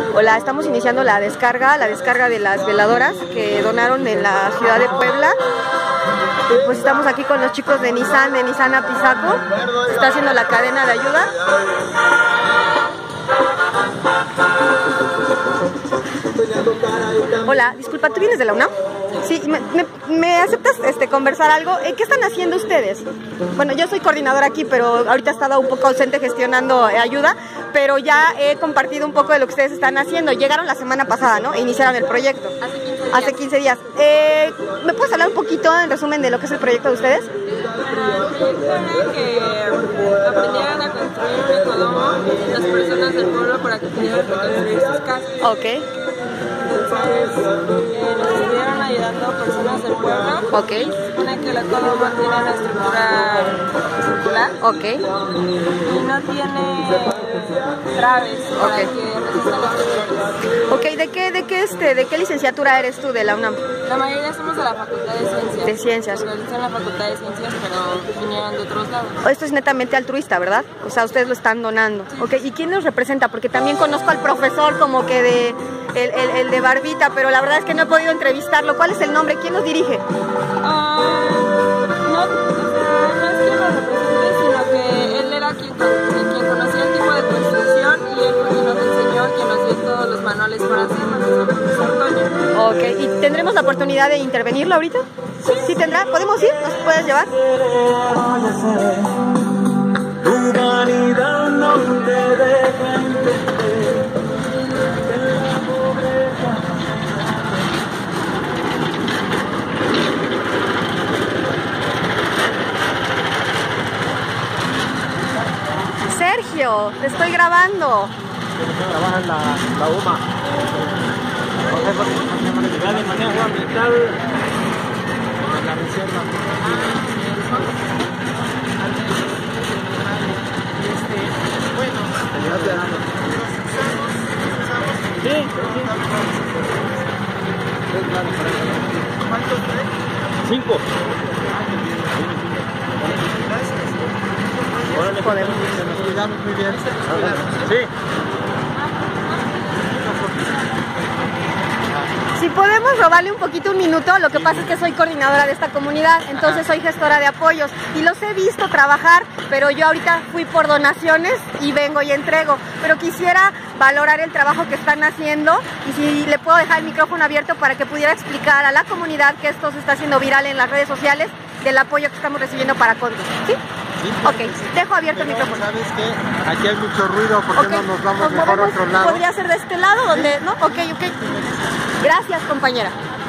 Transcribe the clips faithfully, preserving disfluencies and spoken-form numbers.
Hola, estamos iniciando la descarga, la descarga de las veladoras que donaron en la ciudad de Puebla. Y pues estamos aquí con los chicos de Nissan, de Nissan Apizaco. Se está haciendo la cadena de ayuda. Hola, disculpa, ¿tú vienes de la UNAM? Sí, ¿me, me, me aceptas este, conversar algo? ¿Qué están haciendo ustedes? Bueno, yo soy coordinadora aquí, pero ahorita he estado un poco ausente gestionando eh, ayuda, pero ya he compartido un poco de lo que ustedes están haciendo. Llegaron la semana pasada, ¿no? E iniciaron el proyecto. Hace quince días. Hace quince días. Eh, ¿Me puedes hablar un poquito en resumen de lo que es el proyecto de ustedes? Bueno, el proyecto era que aprendieran a construir un ecodomo las personas del pueblo para que pudieran reconstruir sus casas. Ok. Entonces, eh, nos estuvieron ayudando personas del pueblo. Ok. Se supone que el ecodomo tiene una estructura circular. Ok. Y no tiene traves para Okay. que resistan los temblores. Ok, ¿de qué, de qué este, de qué licenciatura eres tú de la UNAM? La mayoría somos de la Facultad de Ciencias. De Ciencias. Realizan en la Facultad de Ciencias, pero vinieron de otros lados. Esto es netamente altruista, ¿verdad? O sea, ustedes lo están donando. Ok, ¿y quién los representa? Porque también conozco al profesor como que de el, el, el de barbita, pero la verdad es que no he podido entrevistarlo. ¿Cuál es el nombre? ¿Quién los dirige? Ah, no, o sea, no es quien lo represente, sino que él era quien, quien, quien conocía el tipo de construcción y él fue quien nos enseñó, quien nos dio todos los manuales para hacerlo, nuestro profesor Toño. Ok, ¿y tendremos la oportunidad de intervenirlo ahorita? Sí, ¿sí tendrá? ¿Podemos ir? ¿Nos puedes llevar? Humanidad no te deja entender. Sergio, te estoy grabando. Trabaja en la, la U M A. Unidad de manejo ambiental en la reserva. Sí, sí. ¿Cuántos? Cinco. Podemos. Nos cuidamos muy bien. Sí. Si podemos robarle un poquito un minuto, lo que pasa es que soy coordinadora de esta comunidad, entonces soy gestora de apoyos y los he visto trabajar, pero yo ahorita fui por donaciones y vengo y entrego, pero quisiera valorar el trabajo que están haciendo y si le puedo dejar el micrófono abierto para que pudiera explicar a la comunidad que esto se está haciendo viral en las redes sociales del apoyo que estamos recibiendo para Contos. ¿Sí? Sí, ok, dejo abierto pero, el micrófono. ¿sabes qué? Aquí hay mucho ruido, ¿por qué Okay. no nos vamos ¿Nos mejor a movemos? otro lado? Podría ser de este lado, donde, ¿no? Ok, ok. Gracias, compañera.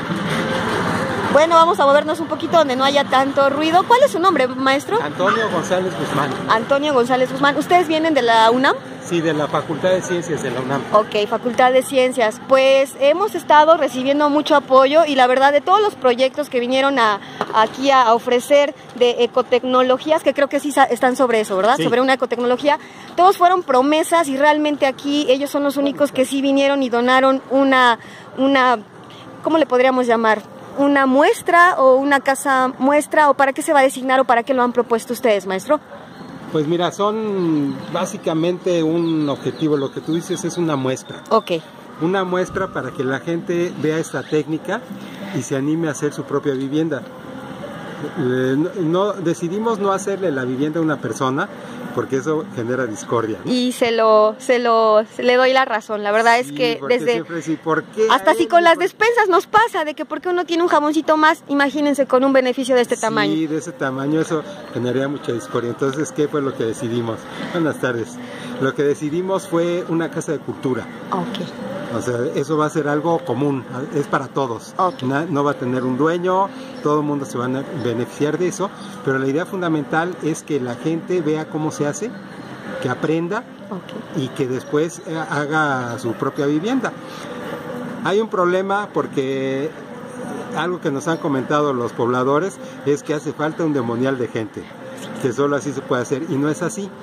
Bueno, vamos a movernos un poquito donde no haya tanto ruido. ¿Cuál es su nombre, maestro? Antonio González Guzmán. Antonio González Guzmán. ¿Ustedes vienen de la UNAM? Sí, de la Facultad de Ciencias de la UNAM. Ok, Facultad de Ciencias. Pues hemos estado recibiendo mucho apoyo y la verdad de todos los proyectos que vinieron a, aquí a ofrecer de ecotecnologías, que creo que sí están sobre eso, ¿verdad? Sí. Sobre una ecotecnología. Todos fueron promesas y realmente aquí ellos son los únicos que sí vinieron y donaron una, una, ¿cómo le podríamos llamar? Una muestra o una casa muestra, o para qué se va a designar o para qué lo han propuesto ustedes, maestro. Pues mira, son básicamente un objetivo, lo que tú dices es una muestra. Ok. Una muestra para que la gente vea esta técnica y se anime a hacer su propia vivienda. Eh, no, no, decidimos no hacerle la vivienda a una persona porque eso genera discordia, ¿no? Y se lo, se lo, se le doy la razón. La verdad Sí, es que porque desde siempre sí, ¿por qué hasta a si él? con las ¿Por- despensas nos pasa de que porque uno tiene un jamoncito más, imagínense con un beneficio de este Sí, tamaño. de ese tamaño, eso generaría mucha discordia. Entonces, ¿qué fue lo que decidimos? Buenas tardes. Lo que decidimos fue una casa de cultura. Ok. O sea, eso va a ser algo común, es para todos. Ok. Na- no va a tener un dueño, todo el mundo se va a beneficiar de eso, pero la idea fundamental es que la gente vea cómo se hace, que aprenda Ok. y que después eh, haga su propia vivienda. Hay un problema porque algo que nos han comentado los pobladores es que hace falta un demonial de gente, que solo así se puede hacer y no es así.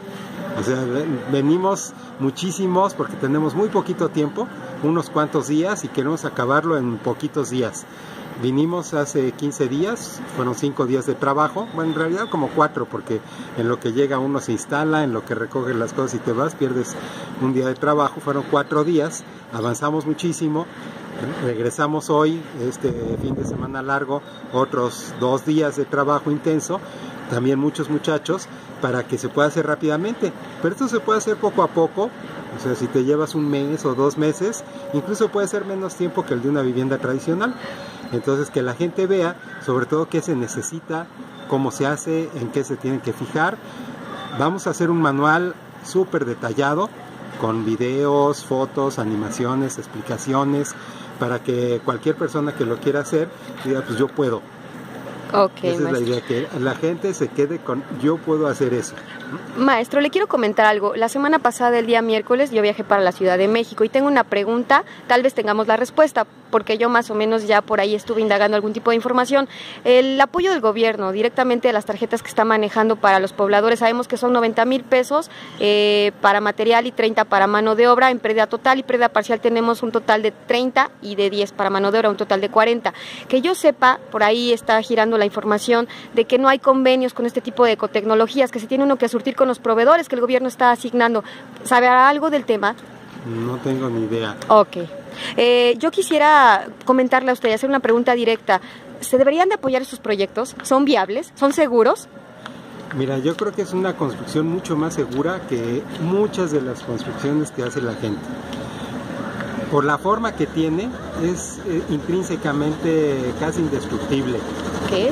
O sea, venimos muchísimos porque tenemos muy poquito tiempo, unos cuantos días, y queremos acabarlo en poquitos días. Vinimos hace quince días, fueron cinco días de trabajo, bueno, en realidad como cuatro, porque en lo que llega uno se instala, en lo que recoge las cosas y te vas, pierdes un día de trabajo, fueron cuatro días, avanzamos muchísimo, regresamos hoy, este fin de semana largo, otros dos días de trabajo intenso, también muchos muchachos, para que se pueda hacer rápidamente, pero esto se puede hacer poco a poco, o sea, si te llevas un mes o dos meses, incluso puede ser menos tiempo que el de una vivienda tradicional. Entonces, que la gente vea, sobre todo, qué se necesita, cómo se hace, en qué se tienen que fijar. Vamos a hacer un manual súper detallado, con videos, fotos, animaciones, explicaciones, para que cualquier persona que lo quiera hacer diga, pues yo puedo. Okay, Esa maestro. es la idea, que la gente se quede con yo puedo hacer eso. Maestro, le quiero comentar algo. La semana pasada, el día miércoles, yo viajé para la Ciudad de México y tengo una pregunta, tal vez tengamos la respuesta, porque yo más o menos ya por ahí estuve indagando algún tipo de información. El apoyo del gobierno directamente a las tarjetas que está manejando para los pobladores, sabemos que son noventa mil pesos eh, para material y treinta para mano de obra. En pérdida total y pérdida parcial tenemos un total de treinta y de diez para mano de obra, un total de cuarenta. Que yo sepa, por ahí está girando la información de que no hay convenios con este tipo de ecotecnologías, que se tiene uno que surtir con los proveedores que el gobierno está asignando. ¿Sabe algo del tema? No tengo ni idea. Ok. Eh, yo quisiera comentarle a usted, hacer una pregunta directa. ¿Se deberían de apoyar estos proyectos? ¿Son viables? ¿Son seguros? Mira, yo creo que es una construcción mucho más segura que muchas de las construcciones que hace la gente. Por la forma que tiene, es eh, intrínsecamente casi indestructible. ¿Qué?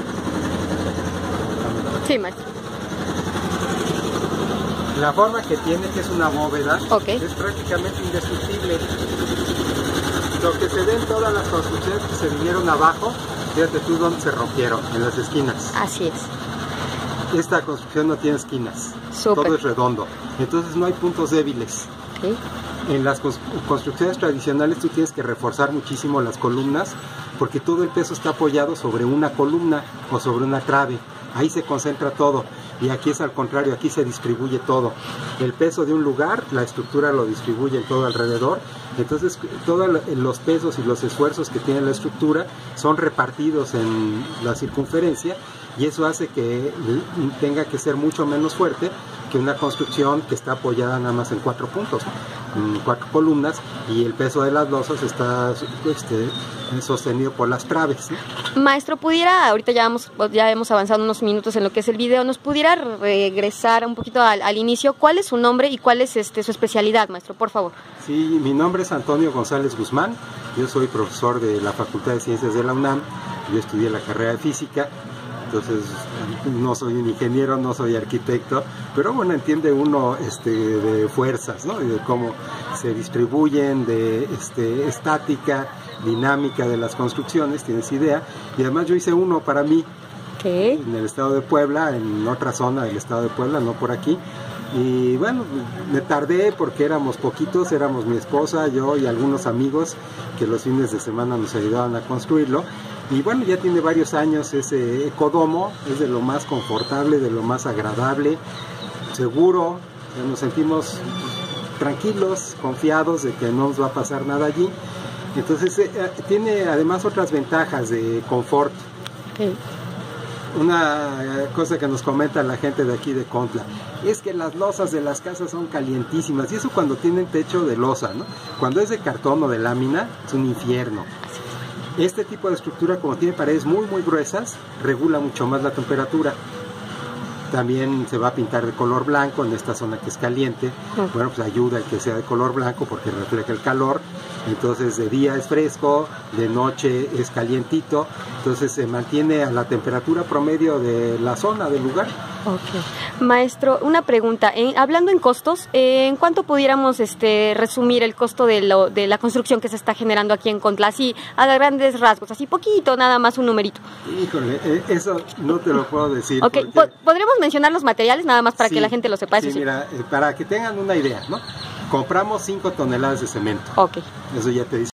Sí, maestro. La forma que tiene, que es una bóveda, Okay. es prácticamente indestructible. Lo que se ve en todas las construcciones que se vinieron abajo, fíjate tú dónde se rompieron, en las esquinas. Así es. Esta construcción no tiene esquinas, Súper. todo es redondo, entonces no hay puntos débiles. ¿Sí? En las construcciones tradicionales tú tienes que reforzar muchísimo las columnas porque todo el peso está apoyado sobre una columna o sobre una trave. Ahí se concentra todo y aquí es al contrario, aquí se distribuye todo. El peso de un lugar, la estructura lo distribuye en todo alrededor. Entonces todos los pesos y los esfuerzos que tiene la estructura son repartidos en la circunferencia y eso hace que tenga que ser mucho menos fuerte que una construcción que está apoyada nada más en cuatro puntos, en cuatro columnas, y el peso de las losas está este, sostenido por las traves, ¿no? Maestro, pudiera, ahorita ya hemos, ya hemos avanzado unos minutos en lo que es el video, ¿nos pudiera regresar un poquito al, al inicio? ¿Cuál es su nombre y cuál es este, su especialidad, maestro, por favor? Sí, mi nombre es Antonio González Guzmán, yo soy profesor de la Facultad de Ciencias de la UNAM, yo estudié la carrera de Física. Entonces no soy un ingeniero, no soy arquitecto, pero bueno, entiende uno este, de fuerzas, ¿no? Y de cómo se distribuyen, de este, estática, dinámica de las construcciones, tienes idea. Y además yo hice uno para mí, ¿Qué? en el estado de Puebla, en otra zona del estado de Puebla, no por aquí. Y bueno, me tardé porque éramos poquitos, éramos mi esposa, yo y algunos amigos que los fines de semana nos ayudaban a construirlo. Y bueno, ya tiene varios años ese ecodomo, es de lo más confortable, de lo más agradable, seguro, nos sentimos tranquilos, confiados de que no nos va a pasar nada allí. Entonces eh, tiene además otras ventajas de confort. ¿Qué? Una cosa que nos comenta la gente de aquí de Contla es que las losas de las casas son calientísimas, y eso cuando tienen techo de losa, ¿no? Cuando es de cartón o de lámina es un infierno. Este tipo de estructura, como tiene paredes muy muy gruesas, regula mucho más la temperatura. También se va a pintar de color blanco en esta zona que es caliente. Uh-huh. Bueno, pues ayuda a que sea de color blanco porque refleja el calor. Entonces de día es fresco, de noche es calientito. Entonces se mantiene a la temperatura promedio de la zona, del lugar. Ok. Maestro, una pregunta. En, hablando en costos, ¿en cuánto pudiéramos este, resumir el costo de, lo, de la construcción que se está generando aquí en Contla? Así, a grandes rasgos, así poquito, nada más un numerito. Híjole, eh, eso no te lo puedo decir. Ok, porque... ¿podremos mencionar los materiales nada más para sí, que la gente lo sepa? Sí, eso sí. Mira, eh, para que tengan una idea, ¿no? Compramos cinco toneladas de cemento. Ok. Eso ya te dice